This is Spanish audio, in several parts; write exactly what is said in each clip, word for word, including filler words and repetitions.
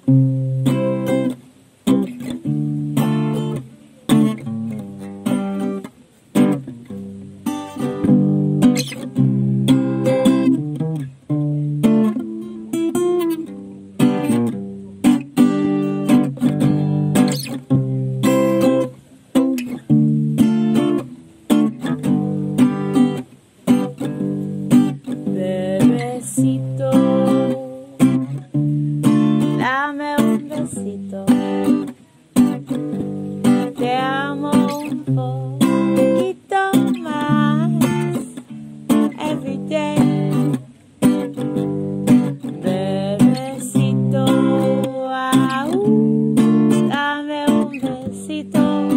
Dame un besito, te amo un poquito más, every day. Bebecito, aú, dame un besito,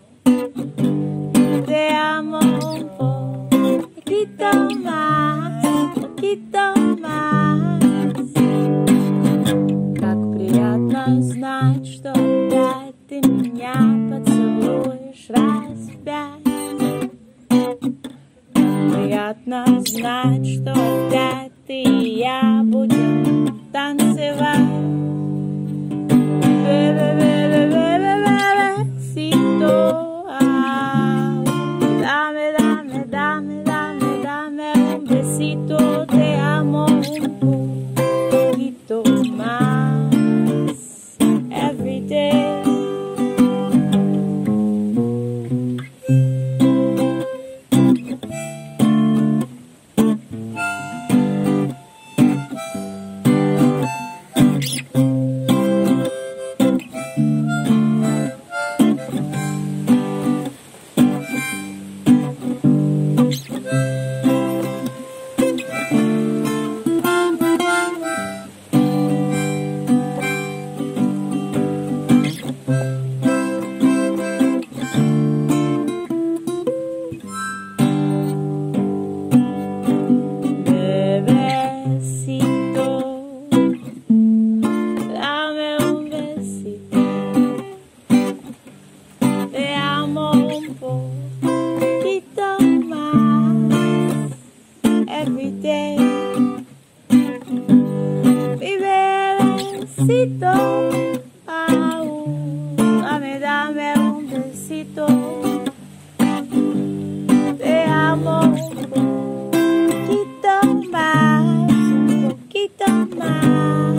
te amo un poquito más, poquito más. Знать, что опять ты меня поцелуешь раз в пять. Приятно знать, что опять ты и я будем танцевать. Bebecito, dame, dame, dame, dame, dame un besito, te amo un poquito más. Every day. Besito, aún, dame, dame un besito, te amo un poquito más, un poquito más.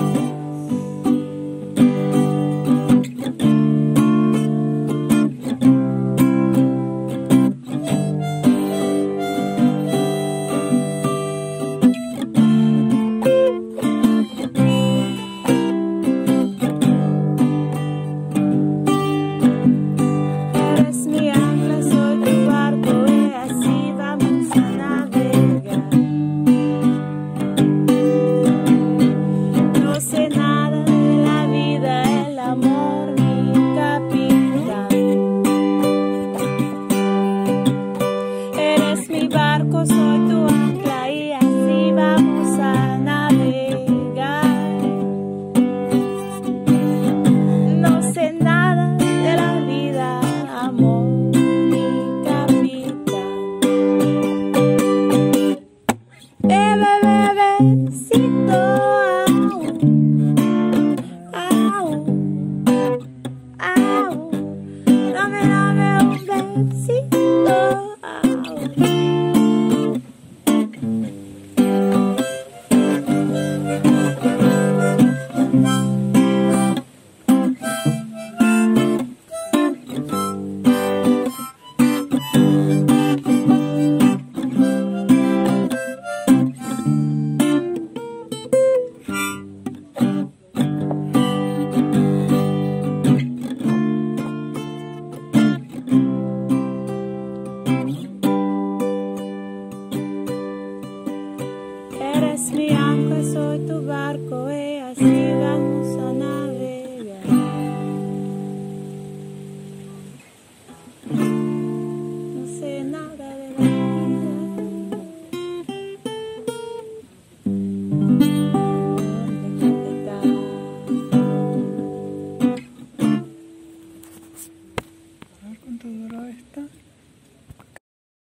Soy tu ancla y así vamos a navegar. No sé nada de la vida, amor, mi capitán. Bebe, bebecito, aún, aún, aún, dame, dame un besito. Eres mi ancla, soy tu barco.